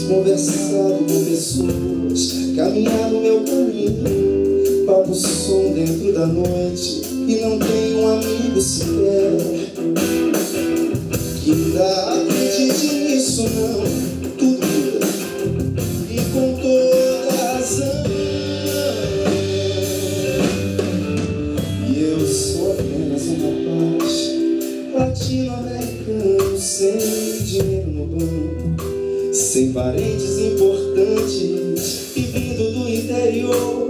conversado com pessoas, caminhado meu caminho, pago o som dentro da noite e não tenho um amigo sequer que ainda acredite nisso, não. Tudo muda e com toda razão. E eu sou apenas um rapaz latino-americano, sem dinheiro no banco, sem parentes importantes e vindo do interior.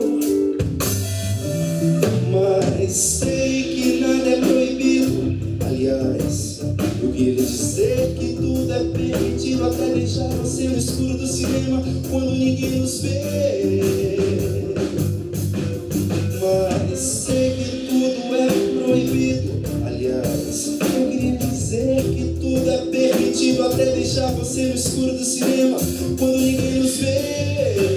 Mas sei que nada é proibido. Aliás, eu queria dizer que tudo é permitido, até deixar você no escuro do cinema quando ninguém nos vê. Mas sei que tudo é proibido. Aliás, eu queria dizer que tudo é permitido, até deixar você no escuro do cinema quando ninguém nos vê.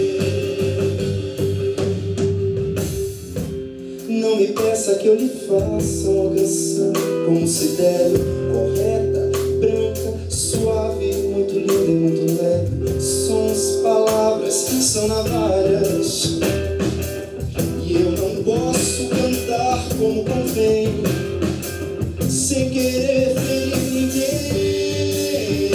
Não me peça que eu lhe faça uma canção como se deve, correta, branca, suave, muito linda e muito leve. Sons, palavras, são navalhas, e eu não posso cantar como convém, sem querer ferir ninguém.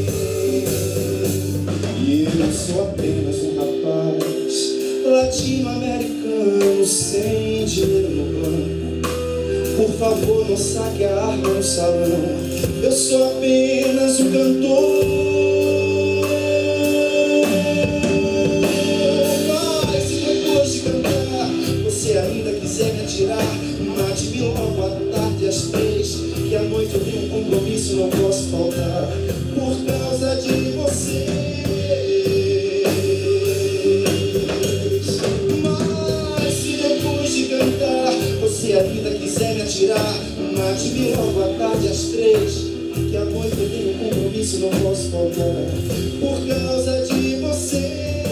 E eu sou apenas um rapaz latino-americano, sem dinheiro no banco. Por favor, não saque a arma no salão. Eu sou apenas um cantor. Mas se depois de cantar você ainda quiser me atirar, mate-me logo à tarde às 3, que à noite eu tenho um compromisso, não posso faltar por causa de você. Mas se depois de cantar você ainda quiser me atirar, mate-me logo à tarde às 3, que à noite eu tenho um compromisso, não posso faltar por causa de você.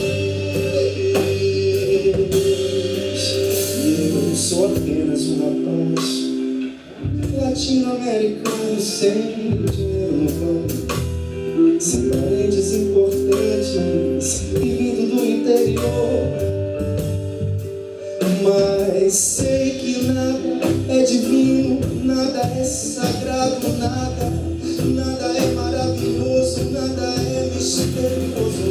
E eu sou apenas um rapaz latino-americano, sem dinheiro no banco, sem parentes importantes e vindo do interior. Mas sei que nada é divino, nada é sagrado, nada é maravilhoso, nada é misterioso,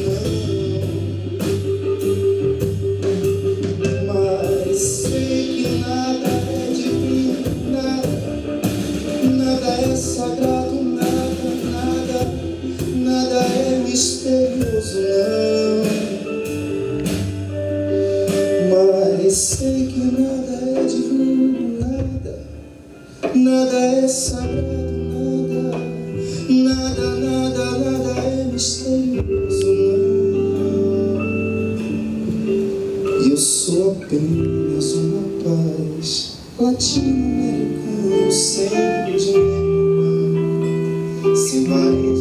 não. Mas sei que nada é divino, nada é sagrado, nada é misterioso, não. Mas sei que nada é divino, nada é sagrado, nada é misterioso, não. E eu sou apenas um rapaz latino-americano, sem dinheiro no banco, sem